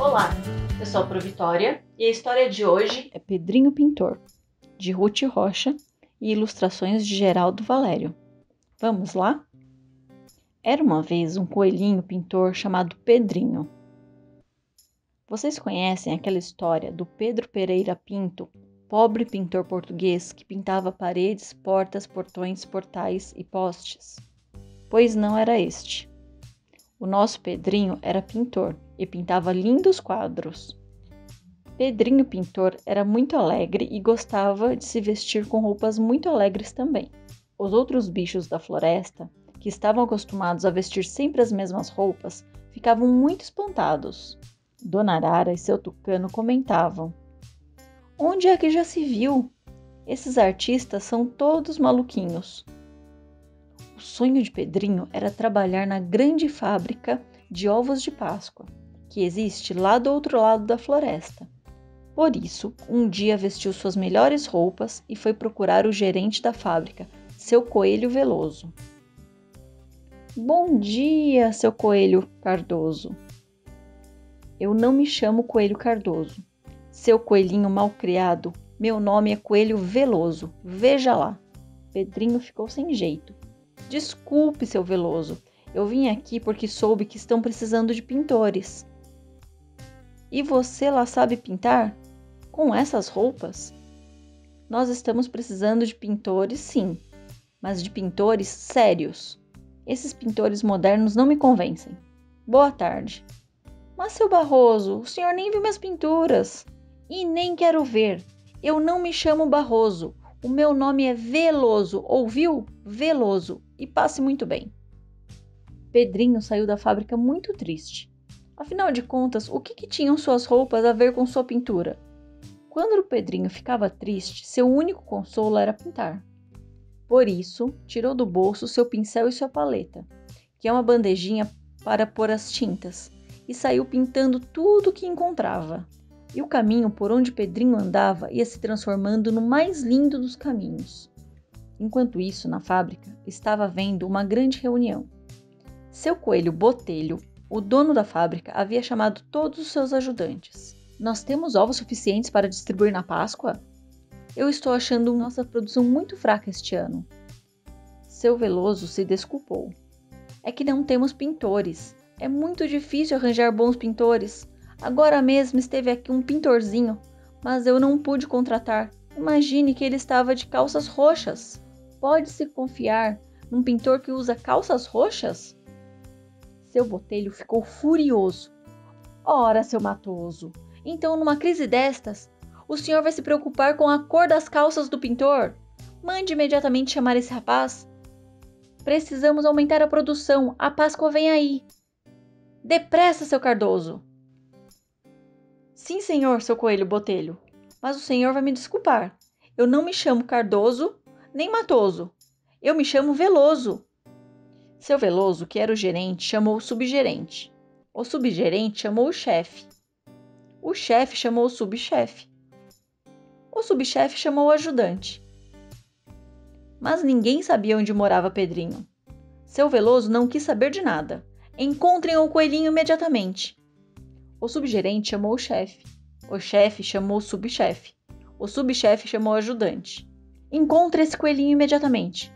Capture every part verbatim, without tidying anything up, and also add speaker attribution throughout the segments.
Speaker 1: Olá, eu sou a Pro Vitória e a história de hoje
Speaker 2: é Pedrinho Pintor, de Ruth Rocha e ilustrações de Geraldo Valério. Vamos lá? Era uma vez um coelhinho pintor chamado Pedrinho. Vocês conhecem aquela história do Pedro Pereira Pinto, pobre pintor português que pintava paredes, portas, portões, portais e postes? Pois não era este. O nosso Pedrinho era pintor e pintava lindos quadros. Pedrinho Pintor era muito alegre e gostava de se vestir com roupas muito alegres também. Os outros bichos da floresta, que estavam acostumados a vestir sempre as mesmas roupas, ficavam muito espantados. Dona Arara e seu tucano comentavam: "Onde é que já se viu? Esses artistas são todos maluquinhos." O sonho de Pedrinho era trabalhar na grande fábrica de ovos de Páscoa, que existe lá do outro lado da floresta. Por isso, um dia vestiu suas melhores roupas e foi procurar o gerente da fábrica, seu Coelho Veloso. "Bom dia, seu Coelho Cardoso." "Eu não me chamo Coelho Cardoso. Seu coelhinho malcriado, meu nome é Coelho Veloso. Veja lá." Pedrinho ficou sem jeito. "Desculpe, seu Veloso. Eu vim aqui porque soube que estão precisando de pintores." "E você lá sabe pintar? Com essas roupas?" "Nós estamos precisando de pintores, sim, mas de pintores sérios. Esses pintores modernos não me convencem. Boa tarde." "Mas, seu Barroso, o senhor nem viu minhas pinturas." "E nem quero ver. Eu não me chamo Barroso. O meu nome é Veloso, ouviu? Veloso. E passe muito bem." Pedrinho saiu da fábrica muito triste. Afinal de contas, o que, que tinham suas roupas a ver com sua pintura? Quando o Pedrinho ficava triste, seu único consolo era pintar. Por isso, tirou do bolso seu pincel e sua paleta, que é uma bandejinha para pôr as tintas, e saiu pintando tudo o que encontrava. E o caminho por onde Pedrinho andava ia se transformando no mais lindo dos caminhos. Enquanto isso, na fábrica, estava havendo uma grande reunião. Seu Coelho Botelho, o dono da fábrica, havia chamado todos os seus ajudantes. "Nós temos ovos suficientes para distribuir na Páscoa? Eu estou achando nossa produção muito fraca este ano." Seu Veloso se desculpou. "É que não temos pintores. É muito difícil arranjar bons pintores. Agora mesmo esteve aqui um pintorzinho, mas eu não pude contratar. Imagine que ele estava de calças roxas." "Pode-se confiar num pintor que usa calças roxas?" Seu Botelho ficou furioso. "Ora, seu matoso, então numa crise destas, o senhor vai se preocupar com a cor das calças do pintor? Mande imediatamente chamar esse rapaz. Precisamos aumentar a produção, a Páscoa vem aí. Depressa, seu Cardoso." "Sim, senhor, seu Coelho Botelho, mas o senhor vai me desculpar. Eu não me chamo Cardoso nem Matoso. Eu me chamo Veloso." Seu Veloso, que era o gerente, chamou o subgerente. O subgerente chamou o chefe. O chefe chamou o subchefe. O subchefe chamou o ajudante. Mas ninguém sabia onde morava Pedrinho. Seu Veloso não quis saber de nada. "Encontrem o coelhinho imediatamente." O subgerente chamou o chefe. O chefe chamou o subchefe. O subchefe chamou o ajudante. "Encontre esse coelhinho imediatamente."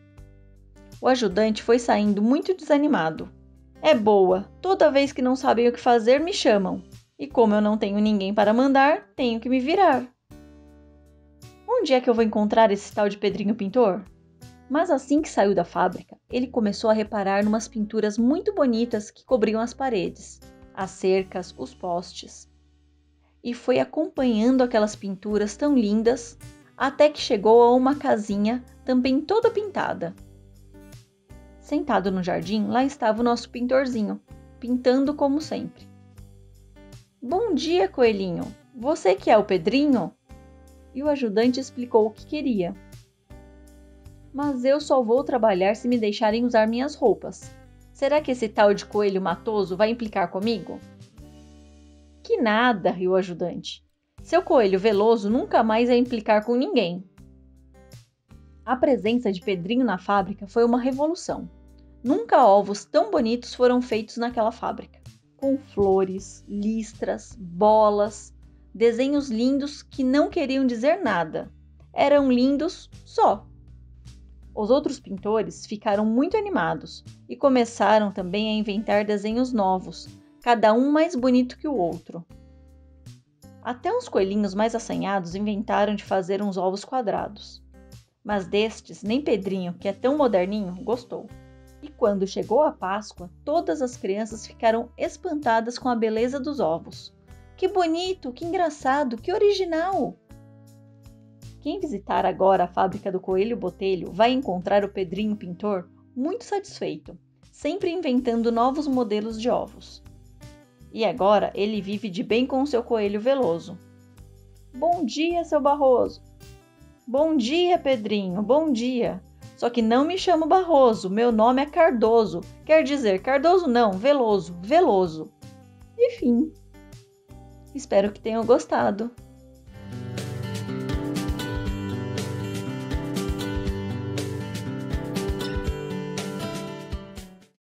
Speaker 2: O ajudante foi saindo muito desanimado. "É boa, toda vez que não sabem o que fazer, me chamam. E como eu não tenho ninguém para mandar, tenho que me virar. Onde é que eu vou encontrar esse tal de Pedrinho Pintor?" Mas assim que saiu da fábrica, ele começou a reparar numas pinturas muito bonitas que cobriam as paredes, as cercas, os postes. E foi acompanhando aquelas pinturas tão lindas, até que chegou a uma casinha também toda pintada. Sentado no jardim, lá estava o nosso pintorzinho, pintando como sempre. "Bom dia, coelhinho. Você que é o Pedrinho?" E o ajudante explicou o que queria. "Mas eu só vou trabalhar se me deixarem usar minhas roupas. Será que esse tal de coelho matoso vai implicar comigo?" "Que nada," riu o ajudante. "Seu Coelho Veloso nunca mais vai implicar com ninguém." A presença de Pedrinho na fábrica foi uma revolução. Nunca ovos tão bonitos foram feitos naquela fábrica. com flores, listras, bolas, desenhos lindos que não queriam dizer nada. Eram lindos só. Os outros pintores ficaram muito animados e começaram também a inventar desenhos novos, cada um mais bonito que o outro. Até os coelhinhos mais assanhados inventaram de fazer uns ovos quadrados. Mas destes, nem Pedrinho, que é tão moderninho, gostou. E quando chegou a Páscoa, todas as crianças ficaram espantadas com a beleza dos ovos. Que bonito, que engraçado, que original! Quem visitar agora a fábrica do Coelho Botelho vai encontrar o Pedrinho pintor muito satisfeito, sempre inventando novos modelos de ovos. E agora ele vive de bem com seu coelho Veloso. Bom dia, seu Barroso! Bom dia, Pedrinho, bom dia! Só que não me chamo Barroso, meu nome é Cardoso. Quer dizer, Cardoso não, Veloso, Veloso. Enfim, espero que tenham gostado.